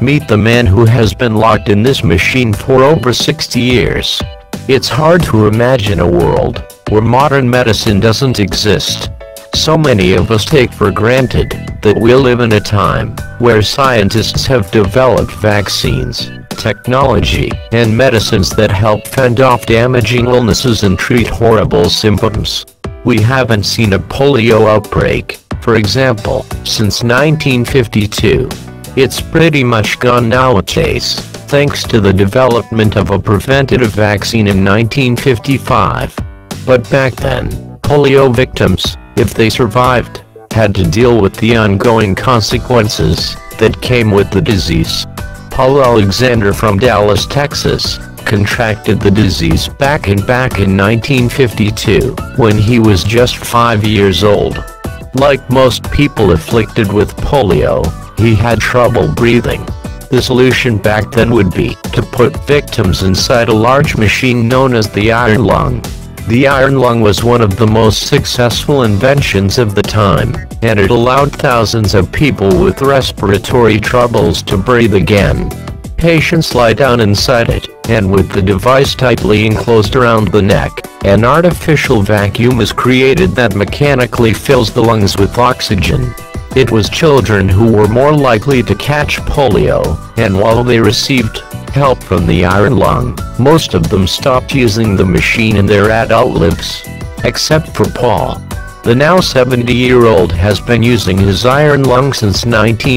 Meet the man who has been locked in this machine for over 60 years. It's hard to imagine a world where modern medicine doesn't exist. So many of us take for granted that we live in a time where scientists have developed vaccines, technology, and medicines that help fend off damaging illnesses and treat horrible symptoms. We haven't seen a polio outbreak, for example, since 1952. It's pretty much gone nowadays, thanks to the development of a preventative vaccine in 1955. But back then, polio victims, if they survived, had to deal with the ongoing consequences that came with the disease. Paul Alexander from Dallas, Texas, contracted the disease back in 1952, when he was just 5 years old. Like most people afflicted with polio, he had trouble breathing. The solution back then would be to put victims inside a large machine known as the iron lung. The iron lung was one of the most successful inventions of the time, and it allowed thousands of people with respiratory troubles to breathe again. Patients lie down inside it, and with the device tightly enclosed around the neck, an artificial vacuum is created that mechanically fills the lungs with oxygen. It was children who were more likely to catch polio, and while they received help from the iron lung, most of them stopped using the machine in their adult lives. Except for Paul. The now 70-year-old has been using his iron lung since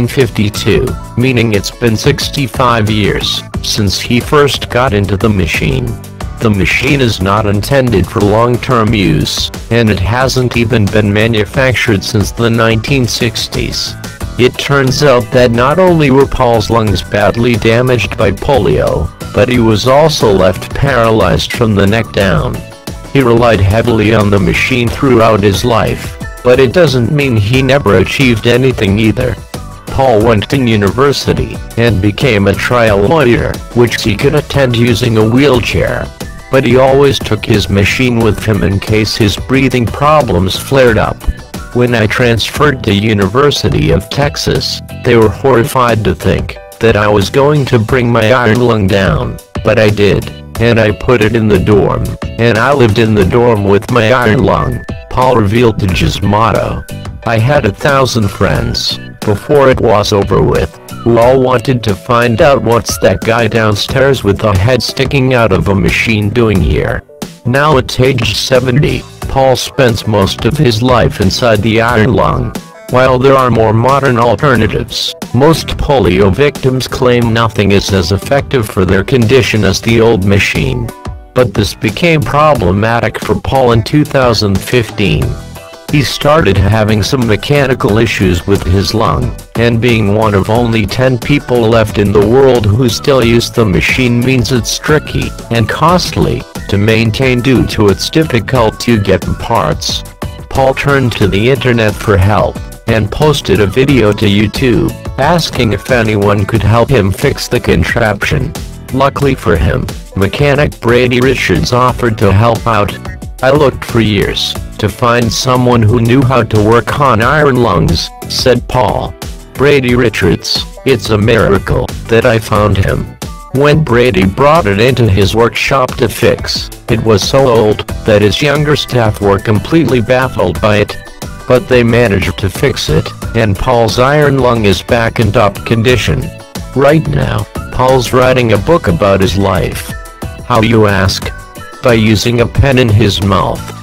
1952, meaning it's been 65 years since he first got into the machine. The machine is not intended for long-term use, and it hasn't even been manufactured since the 1960s. It turns out that not only were Paul's lungs badly damaged by polio, but he was also left paralyzed from the neck down. He relied heavily on the machine throughout his life, but it doesn't mean he never achieved anything either. Paul went to university and became a trial lawyer, which he could attend using a wheelchair. But he always took his machine with him in case his breathing problems flared up. When I transferred to University of Texas, they were horrified to think that I was going to bring my iron lung down, but I did, and I put it in the dorm, and I lived in the dorm with my iron lung, Paul revealed to Gizmodo. I had 1,000 friends, before it was over with, who all wanted to find out what's that guy downstairs with a head sticking out of a machine doing here. Now at age 70, Paul spends most of his life inside the iron lung. While there are more modern alternatives, most polio victims claim nothing is as effective for their condition as the old machine. But this became problematic for Paul in 2015. He started having some mechanical issues with his lung, and being one of only 10 people left in the world who still use the machine means it's tricky and costly to maintain due to its difficulty to get parts. Paul turned to the internet for help, and posted a video to YouTube, asking if anyone could help him fix the contraption. Luckily for him, mechanic Brady Richards offered to help out. I looked for years to find someone who knew how to work on iron lungs, said Paul. Brady Richards, it's a miracle that I found him. When Brady brought it into his workshop to fix, it was so old that his younger staff were completely baffled by it. But they managed to fix it, and Paul's iron lung is back in top condition. Right now, Paul's writing a book about his life. How, you ask? By using a pen in his mouth.